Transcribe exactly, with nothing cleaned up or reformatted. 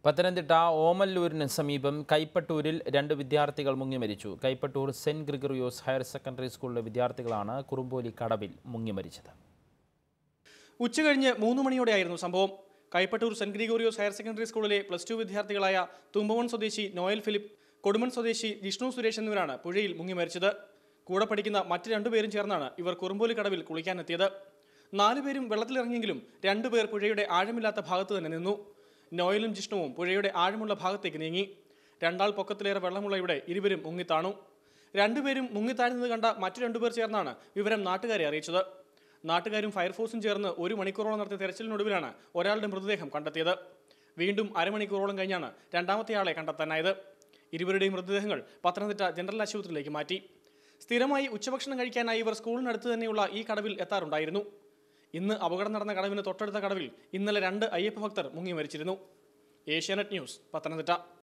പത്തനംതിട്ട ഓമല്ലൂരിന് സമീപം കൈപ്പട്ടൂരിൽ രണ്ട് വിദ്യാർത്ഥികൾ മുങ്ങിമരിച്ചു. Kaipattoor saint Gregorios higher secondary സ്കൂളിലെ വിദ്യാർത്ഥികളാണ് കുറുമ്പോലി കടവിൽ മുങ്ങിമരിച്ചത്. ഉച്ചകഴിഞ്ഞ് മൂന്ന് മണിയോടെയായിരുന്നു സംഭവം. Kaipattoor saint Gregorios higher secondary സ്കൂളിലെ പ്ലസ് ടു വിദ്യാർത്ഥികളായ തുമ്പവൺ സ്വദേശി നോയൽ ഫിലിപ്പ്, കൊടുമൺ സ്വദേശി ജിഷ്ണു സുരേഷ് എന്നിവരാണ് പുഴയിൽ മുങ്ങിമരിച്ചത്. കൂടെ പഠിക്കുന്ന മറ്റ് രണ്ടുപേരും ചേർന്നാണ് ഇവർ കുറുമ്പോലി കടവിൽ കുളിക്കാനെത്തിയത്. നാലുപേരും വെള്ളത്തിലിറങ്ങിയെങ്കിലും രണ്ടുപേർ പുഴയുടെ ആഴമില്ലാത്ത ഭാഗത്ത് തന്നെ നിന്നു. നോയലും ജിഷ്ണുവും പുഴയുടെ ആഴമുള്ള ഭാഗത്തേക്ക് നീങ്ങി. രണ്ടാൾ പൊക്കത്തിലേറെ വെള്ളമുള്ള ഇവിടെ ഇരുവരും മുങ്ങിത്താണു. രണ്ടുപേരും മുങ്ങിത്താഴുന്നത് കണ്ട മറ്റു രണ്ടുപേർ ചേർന്നാണ് വിവരം നാട്ടുകാരെ അറിയിച്ചത്. നാട്ടുകാരും ഫയർഫോഴ്സും ചേർന്ന് ഒരു മണിക്കൂറോളം നടത്തിയ തെരച്ചിലിനൊടുവിലാണ് ഒരാളുടെ മൃതദേഹം കണ്ടെത്തിയത്. വീണ്ടും അരമണിക്കൂറോളം കഴിഞ്ഞാണ് രണ്ടാമത്തെയാളെ കണ്ടെത്താനായത്. ഇരുവരുടെയും മൃതദേഹങ്ങൾ പത്തനംതിട്ട ജനറൽ ആശുപത്രിയിലേക്ക് മാറ്റി. സ്ഥിരമായി ഉച്ചഭക്ഷണം കഴിക്കാനായി ഇവർ സ്കൂളിനടുത്ത് തന്നെയുള്ള ഈ കടവിൽ എത്താറുണ്ടായിരുന്നു. ഇന്ന് അപകടം നടന്ന കടവിന് തൊട്ടടുത്ത കടവിൽ ഇന്നലെ രണ്ട് അയ്യപ്പ ഭക്തർ മുങ്ങി മരിച്ചിരുന്നു. ഏഷ്യാനെറ്റ് ന്യൂസ്, പത്തനംതിട്ട.